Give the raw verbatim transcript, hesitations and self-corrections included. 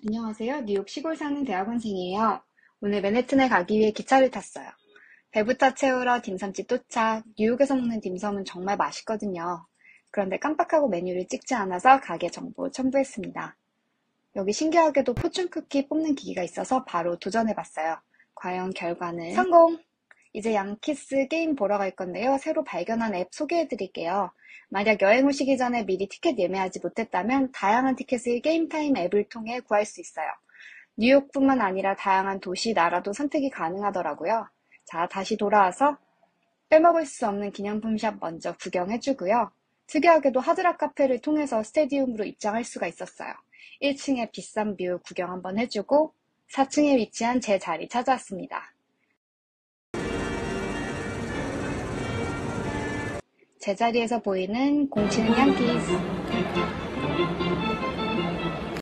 안녕하세요. 뉴욕 시골 사는 대학원생이에요. 오늘 맨해튼에 가기 위해 기차를 탔어요. 배부터 채우러 딤섬집 도착. 뉴욕에서 먹는 딤섬은 정말 맛있거든요. 그런데 깜빡하고 메뉴를 찍지 않아서 가게 정보 첨부했습니다. 여기 신기하게도 포춘 쿠키 뽑는 기기가 있어서 바로 도전해봤어요. 과연 결과는 성공! 이제 양키스 게임 보러 갈 건데요. 새로 발견한 앱 소개해드릴게요. 만약 여행 오시기 전에 미리 티켓 예매하지 못했다면 다양한 티켓을 게임타임 앱을 통해 구할 수 있어요. 뉴욕뿐만 아니라 다양한 도시, 나라도 선택이 가능하더라고요. 자, 다시 돌아와서 빼먹을 수 없는 기념품 샵 먼저 구경해주고요. 특이하게도 하드락 카페를 통해서 스테디움으로 입장할 수가 있었어요. 일 층의 비싼 뷰 구경 한번 해주고 사 층에 위치한 제 자리 찾아왔습니다. 제자리에서 보이는 공치는 양키스.